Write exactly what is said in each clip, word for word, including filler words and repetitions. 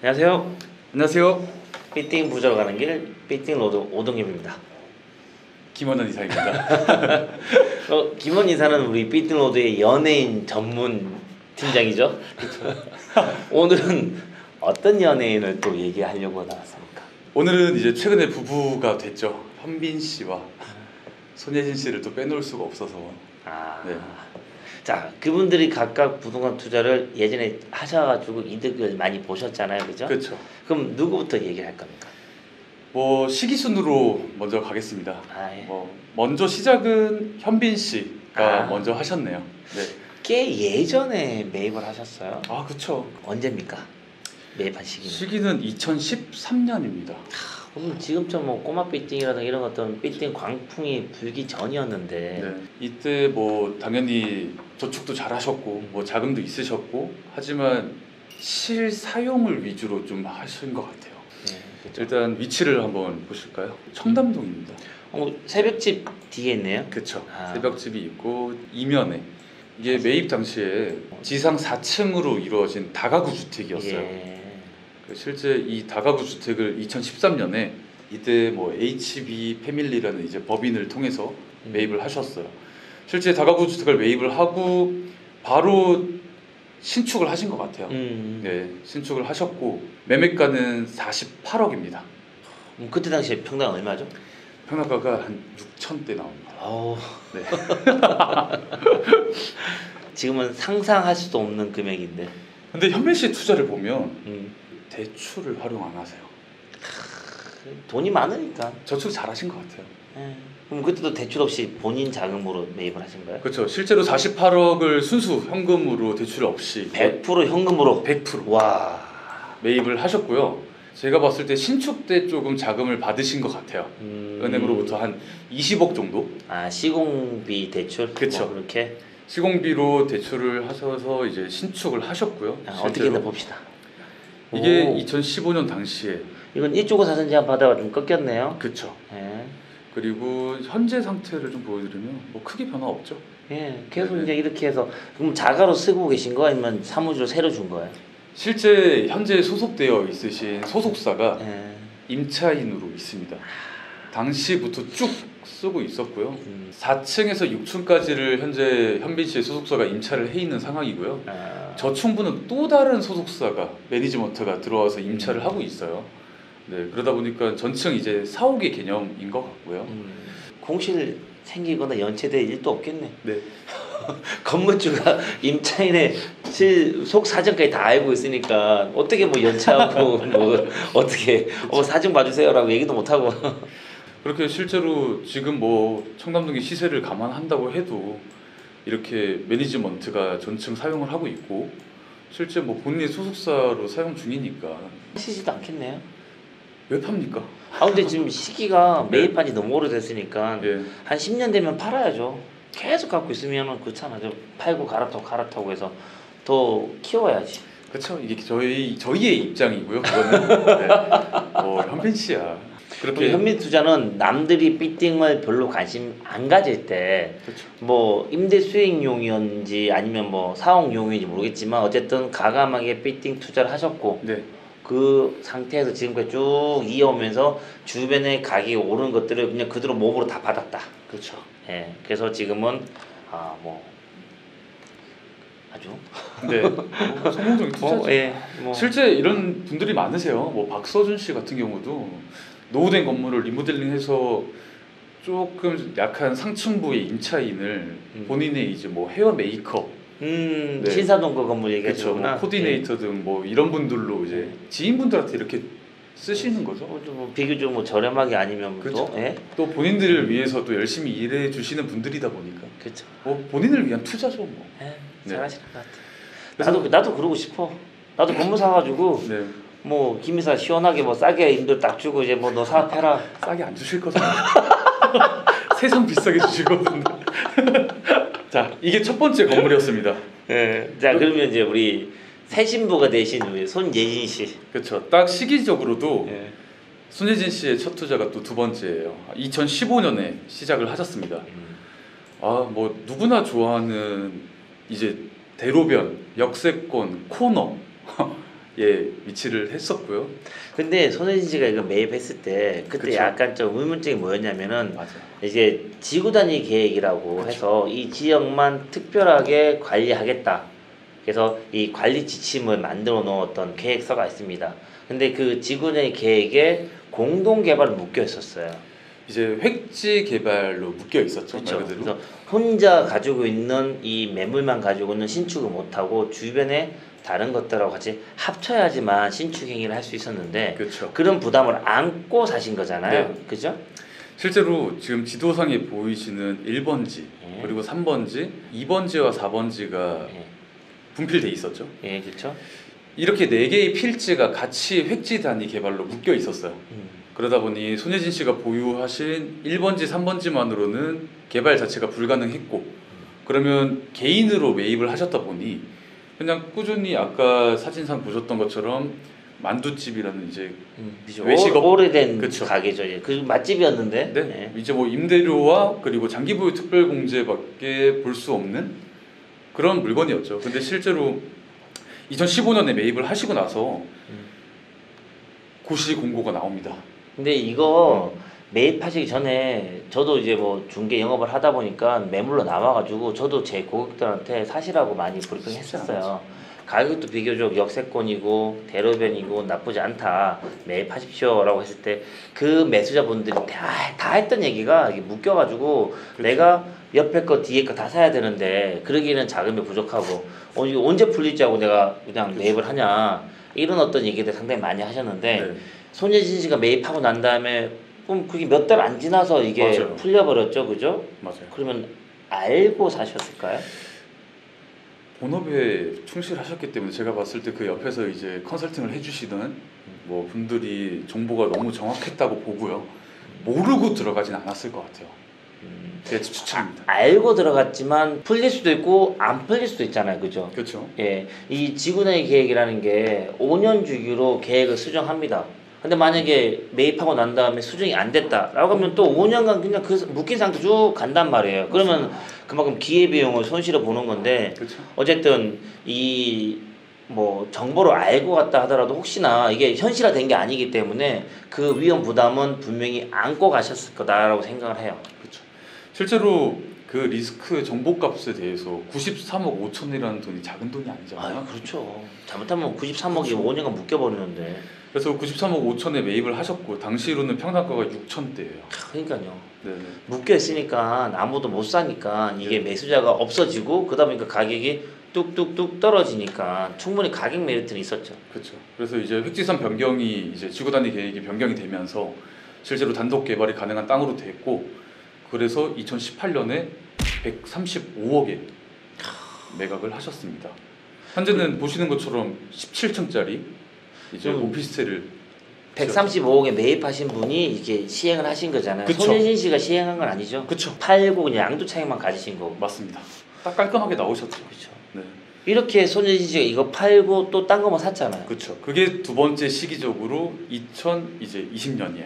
안녕하세요. 안녕하세요. 삐띵 부자로 가는 길 삐띵 로드 오동엽입니다. 김원현 이사입니다. 어, 김원 이사는 우리 삐띵 로드의 연예인 전문 팀장이죠. 오늘은 어떤 연예인을 또 얘기하려고 나왔습니까? 오늘은 이제 최근에 부부가 됐죠. 현빈 씨와 손예진 씨를 또 빼놓을 수가 없어서. 아, 네. 자, 그분들이 각각 부동산 투자를 예전에 하셔가지고 이득을 많이 보셨잖아요, 그죠? 그렇죠. 그럼 누구부터 얘기할 겁니까? 뭐 시기순으로 먼저 가겠습니다. 아, 예. 뭐 먼저 시작은 현빈 씨가 아. 먼저 하셨네요. 네. 꽤 예전에 매입을 하셨어요. 아 그렇죠. 언제입니까? 매입한 시기는? 시기는 이천십삼 년입니다. 그럼 지금쯤 뭐 꼬마 삐띵이라든가 이런 어떤 삐띵 광풍이 불기 전이었는데. 네. 이때 뭐 당연히 저축도 잘 하셨고 뭐 자금도 있으셨고 하지만 실사용을 위주로 좀 하신 것 같아요. 네, 그렇죠. 일단 위치를 한번 보실까요? 청담동입니다. 어, 새벽집 뒤에 있네요. 그쵸. 아. 새벽집이 있고 이면에 이게 매입 당시에 지상 사 층으로 이루어진 다가구 주택이었어요. 예. 실제 이 다가구 주택을 이천십삼 년에 이때 뭐 에이치비 패밀리라는 이제 법인을 통해서 매입을 하셨어요. 실제 다가구 주택을 매입을 하고 바로 신축을 하신 것 같아요. 음. 네, 신축을 하셨고 매매가는 사십팔억입니다. 음, 그때 당시에 평당 얼마죠? 평당가가 한 육천대 나옵니다. 아우. 네. 지금은 상상할 수도 없는 금액인데. 근데 현빈 씨 투자를 보면 음. 대출을 활용 안 하세요. 돈이 많으니까. 저축 잘 하신 것 같아요. 예. 그럼 그때도 대출 없이 본인 자금으로 매입을 하신 거예요? 그렇죠. 실제로 사십팔억을 순수 현금으로 대출 없이 백 퍼센트 현금으로. 백 퍼센트 와. 매입을 하셨고요. 제가 봤을 때 신축 때 조금 자금을 받으신 것 같아요. 음. 은행으로부터 한 이십억 정도 아, 시공비 대출. 그쵸. 뭐 그렇게. 시공비로 대출을 하셔서 이제 신축을 하셨고요. 아, 실제로. 어떻게 했나 봅시다. 이게 오. 이천십오 년 당시에 이건 이쪽으로 사전 제한 받아가 좀 꺾였네요. 그쵸. 예. 그리고 현재 상태를 좀 보여드리면 뭐 크게 변화 없죠. 예. 계속 네네. 이제 이렇게 해서 그럼 자가로 쓰고 계신 거 아니면 사무실로 새로 준 거예요? 실제 현재 소속되어 있으신 소속사가 예. 임차인으로 있습니다. 당시부터 쭉 쓰고 있었고요. 음. 사 층에서 육 층까지를 현재 현빈 씨의 소속사가 임차를 해 있는 상황이고요. 아. 저층부는 또 다른 소속사가 매니지먼트가 들어와서 임차를 하고 있어요. 네, 그러다 보니까 전층 이제 사옥의 개념인 것 같고요. 음. 공실 생기거나 연체될 일도 없겠네. 네, 건물주가 임차인의 실 속 사정까지 다 알고 있으니까 어떻게 뭐 연체하고 뭐 어떻게 어 사정 봐주세요라고 얘기도 못 하고. 그렇게 실제로 지금 뭐 청담동의 시세를 감안한다고 해도 이렇게 매니지먼트가 전층 사용을 하고 있고 실제 뭐 본인의 소속사로 사용 중이니까 하시지도 않겠네요. 왜 팝니까? 아 근데 지금 시기가 네. 매입한 지 너무 오래됐으니까 예, 한 십 년 되면 팔아야죠. 계속 갖고 있으면 그렇잖아요. 팔고 갈아타고 갈아타고 해서 더 키워야지. 그렇죠. 이게 저희 저희의 입장이고요. 그거는 네. 어, 현빈 씨야. 그렇게 현민 투자는 남들이 삐띵을 별로 관심 안 가질 때 그렇죠. 뭐 임대 수익용이었는지 아니면 뭐 사옥용인지 모르겠지만 어쨌든 가감하게 삐띵 투자를 하셨고 네, 그 상태에서 지금까지 쭉 이어오면서 주변에 가격이 오른 것들을 그냥 그대로 몸으로 다 받았다. 그렇죠. 예, 그래서 지금은 아 뭐 아주 네, 뭐 성공적인 투자죠. 뭐, 예, 뭐 실제 이런 분들이 많으세요. 뭐 박서준 씨 같은 경우도 노후된 건물을 리모델링해서 조금 약한 상층부의 임차인을 음. 본인의 이제 뭐 헤어 메이커, 음 네. 신사동 거 건물 그렇죠, 얘기하시구나. 뭐 코디네이터 등 뭐 이런 분들로 이제 지인분들한테 이렇게 쓰시는 거죠. 뭐, 좀 뭐 비교적 뭐 저렴하게 아니면 그렇죠. 또 예, 또 본인들을 위해서 또 열심히 일해 주시는 분들이다 보니까 그렇죠. 뭐 본인을 위한 투자죠, 뭐. 예, 네. 잘하시는 것 같아. 그래서- 나도 나도 그러고 싶어. 나도 건물 사가지고 네, 뭐 김이사 시원하게 뭐 싸게 임대 딱 주고 이제 뭐 너 사업해라. 싸게 안 주실 거잖아요. 세상 비싸게 주시거든요. 자, 이게 첫 번째 건물이었습니다. 예. 자 그러면 이제 우리 새 신부가 되신 우리 손예진 씨. 그렇죠. 딱 시기적으로도 예. 손예진 씨의 첫 투자가 또 두 번째예요. 이천십오 년에 시작을 하셨습니다. 음. 아, 뭐 누구나 좋아하는 이제 대로변, 역세권, 코너 예, 위치를 했었고요. 근데 손혜진 씨가 이거 매입했을 때 그때 그쵸. 약간 좀 의문점이 뭐였냐면은 맞아요. 이제 지구 단위 계획이라고 그쵸. 해서 이 지역만 특별하게 관리하겠다. 그래서 이 관리 지침을 만들어 놓은 계획서가 있습니다. 근데 그 지구 단위 계획에 공동 개발을 묶여 있었어요. 이제 획지 개발로 묶여 있었죠. 그렇죠. 말 그대로. 그래서 혼자 가지고 있는 이 매물만 가지고는 신축을 못하고 주변에 다른 것들하고 같이 합쳐야지만 신축 행위를 할 수 있었는데 그렇죠. 그런 부담을 안고 사신 거잖아요. 네. 그죠? 실제로 지금 지도상에 보이시는 일 번지 예. 그리고 삼 번지, 이 번지와 사 번지가 예, 분필돼 있었죠. 예 그렇죠. 이렇게 네 개의 필지가 같이 획지 단위 개발로 묶여 있었어요. 음. 그러다 보니 손예진 씨가 보유하신 일 번지, 삼 번지만으로는 개발 자체가 불가능했고 그러면 개인으로 매입을 하셨다 보니 그냥 꾸준히 아까 사진상 보셨던 것처럼 만두집이라는 이제 음, 그죠. 외식업- 오, 래된 그쵸. 가게죠. 예. 그 맛집이었는데. 네, 예. 이제 뭐 임대료와 그리고 장기보유 특별공제밖에 볼 수 없는 그런 물건이었죠. 근데 실제로 이천십오 년에 매입을 하시고 나서 음. 고시 공고가 나옵니다. 근데 이거 매입하시기 전에 저도 이제 뭐 중개 영업을 하다 보니까 매물로 나와가지고 저도 제 고객들한테 사시라고 많이 브리핑 했었어요. 가격도 비교적 역세권이고 대로변이고 나쁘지 않다 매입하십시오라고 했을 때 그 매수자분들이 다, 다 했던 얘기가 이게 묶여가지고 그쵸. 내가 옆에 거 뒤에 거 다 사야 되는데 그러기에는 자금이 부족하고 어, 이거 언제 풀릴지 하고 내가 그냥 매입을 하냐 이런 어떤 얘기들 상당히 많이 하셨는데 네. 손예진 씨가 매입하고 난 다음에 그럼 그게 몇 달 안 지나서 이게 맞아요. 풀려버렸죠, 그죠? 맞아요. 그러면 알고 사셨을까요? 본업에 충실하셨기 때문에 제가 봤을 때 그 옆에서 이제 컨설팅을 해주시던 뭐 분들이 정보가 너무 정확했다고 보고요. 모르고 들어가진 않았을 것 같아요. 음, 제 추측입니다. 알고 들어갔지만 풀릴 수도 있고 안 풀릴 수도 있잖아요, 그죠? 그렇죠. 예, 이 지구내의 계획이라는 게 오 년 주기로 계획을 수정합니다. 근데 만약에 매입하고 난 다음에 수정이 안 됐다라고 하면 또 오 년간 그냥 그 묶인 상태 쭉 간단 말이에요. 그러면 그만큼 기회비용을 손실을 보는 건데 그렇죠. 어쨌든 이 뭐 정보를 알고 갔다 하더라도 혹시나 이게 현실화된 게 아니기 때문에 그 위험 부담은 분명히 안고 가셨을 거다라고 생각을 해요. 그렇죠. 실제로 그 리스크 정보값에 대해서 구십삼억 오천이라는 돈이 작은 돈이 아니잖아요. 아, 그렇죠. 잘못하면 구십삼억이 그렇죠. 오 년간 묶여버리는데. 그래서 구십삼억 오천에 매입을 하셨고 당시로는 평당가가 육천대예요. 그러니까요. 네네. 묶여 있으니까 아무도 못 사니까 이게 네. 매수자가 없어지고 그러다 보니까 가격이 뚝뚝뚝 떨어지니까 충분히 가격 메리트는 있었죠. 그렇죠. 그래서 이제 획지산 변경이 이제 지구 단위 계획이 변경이 되면서 실제로 단독 개발이 가능한 땅으로 됐고 그래서 이천십팔 년에 백삼십오억에 매각을 하셨습니다. 현재는 보시는 것처럼 십칠 층짜리 이제 음. 오피스텔을 백삼십오억에 매입하신 분이 이게 시행을 하신 거잖아요. 그쵸. 손예진 씨가 시행한 건 아니죠. 그쵸. 팔고 그냥 양도 차익만 가지신 거고. 맞습니다. 딱 깔끔하게 나오셨죠. 그렇죠. 네. 이렇게 손예진 씨가 이거 팔고 또 딴 거만 샀잖아요. 그렇죠. 그게 두 번째 시기적으로 이천이십 년이에요.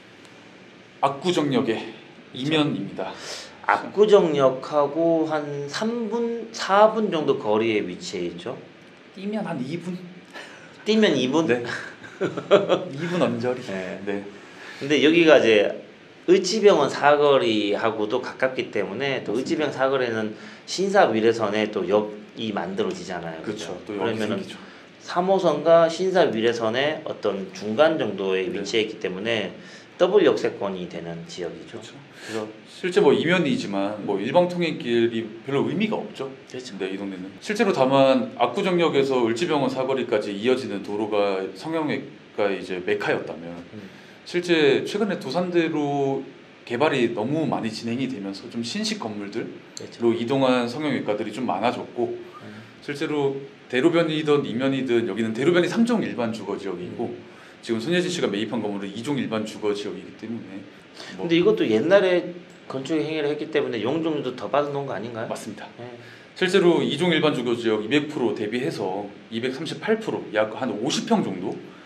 압구정역의 이면입니다. 압구정역하고 한 삼 분, 사 분 정도 거리에 위치해 있죠. 뛰면 한 이 분? 뛰면 이 분? 네. 이 분 언저리. 네. 네. 근데 여기가 이제 을지병원 사거리하고도 가깝기 때문에 또 을지병 사거리는 신사 위례선에 또 역이 만들어지잖아요. 그렇죠. 또 여기 그러면은 생기죠. 삼 호선과 신사 위례선의 어떤 중간 정도에 네. 위치해 있기 때문에 더블 역세권이 되는 지역이죠. 그렇죠. 그래서 실제 뭐 이면이지만 뭐 일방 통행길이 별로 의미가 없죠. 그렇죠. 네, 이 동네는 실제로 다만 압구정역에서 을지병원 사거리까지 이어지는 도로가 성형외과 이제 메카였다면 음. 실제 최근에 도산대로 개발이 너무 많이 진행이 되면서 좀 신식 건물들로 그렇죠. 이동한 성형외과들이 좀 많아졌고 음. 실제로 대로변이든 이면이든 여기는 대로변이 삼 종 일반 주거 지역이고 음. 지금 손예진 씨가 매입한 건물은 이 종 일반 주거 지역이기 때문에 뭐 근데 이것도 옛날에 건축 행위를 했기 때문에 용적률도 더 받아놓은 거 아닌가요? 맞습니다. 네. 실제로 이 종 일반 주거 지역 이백 퍼센트 대비해서 이백삼십팔 퍼센트 약 한 오십 평 정도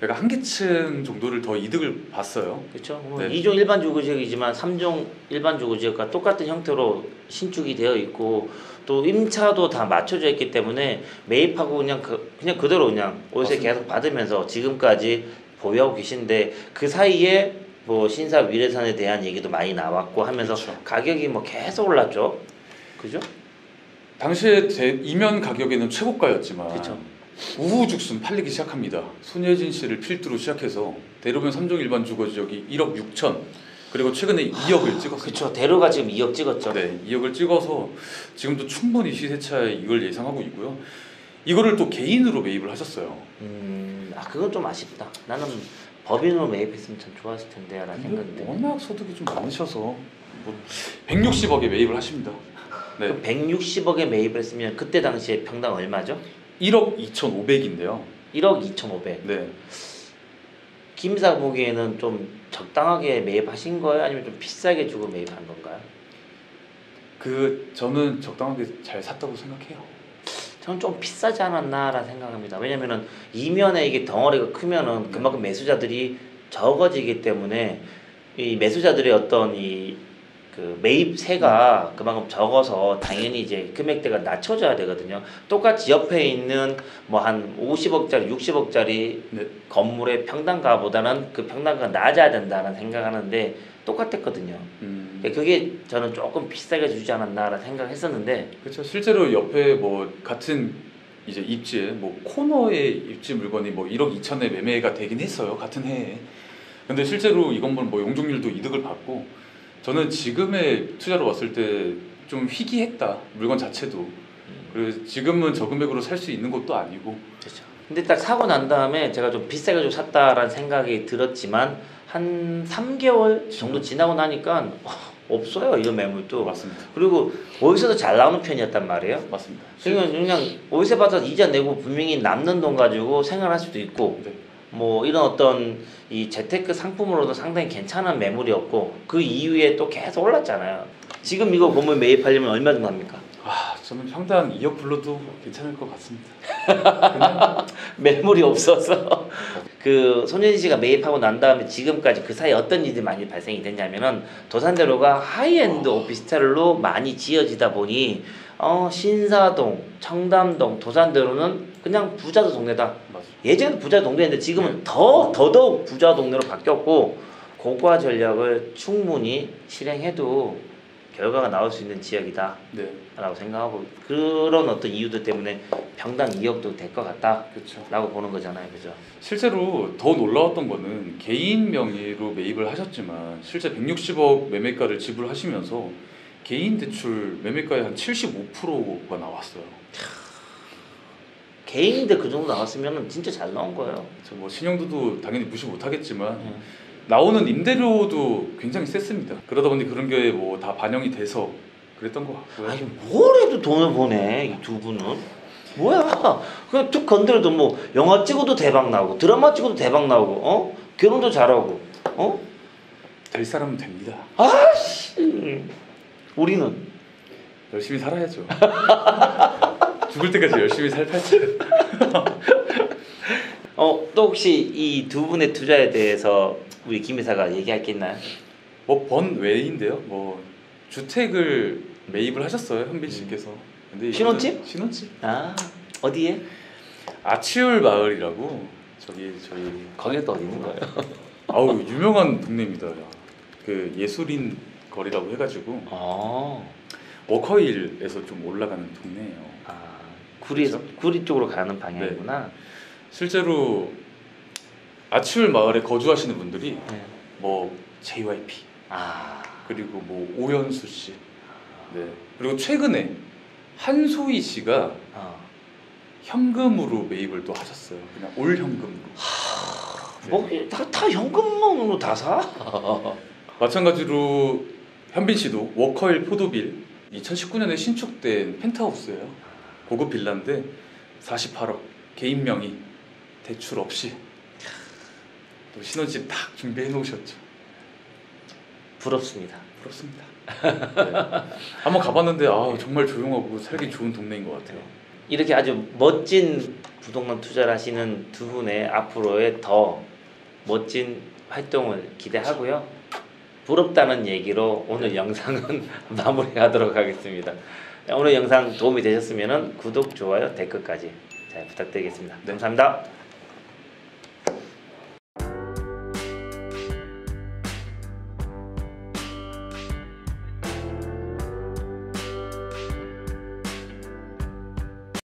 그러니까 한 계층 정도를 더 이득을 봤어요. 그렇죠. 뭐 네. 이 종 일반 주거지역이지만 삼 종 일반 주거지역과 똑같은 형태로 신축이 되어 있고 또 임차도 다 맞춰져 있기 때문에 매입하고 그냥 그, 그냥 그대로 그냥 월세 맞습니다. 계속 받으면서 지금까지 보유하고 계신데 그 사이에 뭐 신사 위례선에 대한 얘기도 많이 나왔고 하면서 그쵸. 가격이 뭐 계속 올랐죠. 그죠? 당시에 제 이면 가격에는 최고가였지만 그쵸. 우후죽순 팔리기 시작합니다. 손예진 씨를 필두로 시작해서 대로변 삼 종 일반 주거지역이 일억 육천, 그리고 최근에 이억을 찍었어요. 그렇죠. 대로가 지금 이억 찍었죠. 네, 이억을 찍어서 지금도 충분히 시세차에 이걸 예상하고 있고요. 이거를 또 개인으로 매입을 하셨어요. 음, 아 그건 좀 아쉽다. 나는 법인으로 매입했으면 참 좋았을 텐데라는 생각인데. 워낙 소득이 좀 많으셔서 뭐 백육십억에 매입을 하십니다. 네, 그 백육십억에 매입을 했으면 그때 당시에 평당 얼마죠? 일억 이천오백인데요. 일억 이천오백. 네, 김사 보기에는 좀 적당하게 매입하신 거예요? 아니면 좀 비싸게 주고 매입한 건가요? 그 저는 적당하게 잘 샀다고 생각해요. 저는 좀 비싸지 않았나라는 생각합니다. 왜냐면은 이면에 이게 덩어리가 크면은 그만큼 매수자들이 적어지기 때문에 이 매수자들의 어떤 이 그 매입세가 그만큼 적어서 당연히 이제 금액대가 낮춰져야 되거든요. 똑같이 옆에 있는 뭐 한 오십억짜리, 육십억짜리 네. 건물의 평당가보다는 그 평당가가 낮아야 된다는 생각하는데 똑같았거든요. 음, 그게 저는 조금 비싸게 주지 않았나라는 생각했었는데 그렇죠. 실제로 옆에 뭐 같은 이제 입지에 뭐 코너의 입지 물건이 뭐 일억 이천에 매매가 되긴 했어요. 같은 해에. 근데 실제로 이 건물 뭐 용적률도 이득을 받고, 저는 지금의 투자로 봤을 때 좀 희귀했다, 물건 자체도. 그래서 지금은 저 금액으로 살 수 있는 것도 아니고. 그렇죠. 근데 딱 사고 난 다음에 제가 좀 비싸게 좀 샀다라는 생각이 들었지만 한 삼 개월 정도 지나고 나니까 없어요, 이런 매물도. 맞습니다. 그리고 월세도 잘 나오는 편이었단 말이에요. 맞습니다. 그러니까 그냥 월세 받아서 이자 내고 분명히 남는 돈 가지고 생활할 수도 있고 네. 뭐 이런 어떤 이 재테크 상품으로도 상당히 괜찮은 매물이었고 그 이후에 또 계속 올랐잖아요. 지금 이거 건물 매입하려면 얼마 정도 합니까? 아, 저는 평당 이억 불러도 괜찮을 것 같습니다. 그냥 매물이 없어서 그 손예진 씨가 매입하고 난 다음에 지금까지 그 사이에 어떤 일이 많이 발생이 됐냐면은 도산대로가 하이엔드 오피스텔로 많이 지어지다 보니 어 신사동, 청담동, 도산대로는 그냥 부자 동네다. 맞아요. 예전에는 부자 동네였는데 지금은 네. 더 더더욱 부자 동네로 바뀌었고 고가 전략을 충분히 실행해도 결과가 나올 수 있는 지역이다. 네, 라고 생각하고 그런 어떤 이유들 때문에 평당 이억도 될 것 같다 그렇죠. 라고 보는 거잖아요. 그죠? 실제로 더 놀라웠던 거는 개인 명의로 매입을 하셨지만 실제 백육십억 매매가를 지불하시면서 개인 대출 매매가의 한 칠십오 퍼센트가 나왔어요. 개인인데 그 정도 나왔으면 진짜 잘 나온 거예요. 저 뭐 신용도도 당연히 무시 못하겠지만 네. 나오는 임대료도 굉장히 셌습니다. 그러다 보니 그런 게 뭐 다 반영이 돼서 그랬던 것 같고요. 아니 뭘 해도 돈을 버네 이 두 분은. 뭐야? 그냥 툭 건드려도 뭐 영화 찍어도 대박 나오고 드라마 찍어도 대박 나오고 어? 결혼도 잘하고 어? 될 사람은 됩니다. 아씨 우리는 열심히 살아야죠. 죽을 때까지 열심히 살 팔자. 어, 또 혹시 이 두 분의 투자에 대해서 우리 김 이사가 얘기할 게 있나요? 뭐 번 외인데요. 뭐 주택을 매입을 하셨어요, 현빈 씨께서. 근데 이거는 신혼집? 신혼집. 아 어디에? 아치울 마을이라고 저기 저희 거기가 또 어디 있는 거예요? 아우 유명한 동네입니다. 그 예술인 거리라고 해가지고 아, 워커힐에서 좀 올라가는 동네예요. 아 구리 그렇죠? 구리 쪽으로 가는 방향이구나. 실제로 아치울 마을에 거주하시는 분들이 네. 뭐 제이와이피 아, 그리고 뭐 오연수 씨, 네, 그리고 최근에 한소희 씨가 어. 현금으로 매입을 또 하셨어요. 그냥 올 현금으로. 네. 뭐다 다 현금으로 다 사? 마찬가지로 현빈 씨도 워커힐 포도빌 이천십구 년에 신축된 펜트하우스예요. 고급 빌라인데 사십팔억 개인 명의 대출 없이 또 신혼집 딱 준비해 놓으셨죠. 부럽습니다. 부럽습니다. 네. 한번 가봤는데 아 정말 조용하고 살기 좋은 동네인 것 같아요. 이렇게 아주 멋진 부동산 투자를 하시는 두 분의 앞으로의 더 멋진 활동을 기대하고요. 부럽다는 얘기로 오늘 영상은 마무리하도록 하겠습니다. 오늘 영상 도움이 되셨으면 구독, 좋아요, 댓글까지 잘 부탁드리겠습니다. 네. 감사합니다.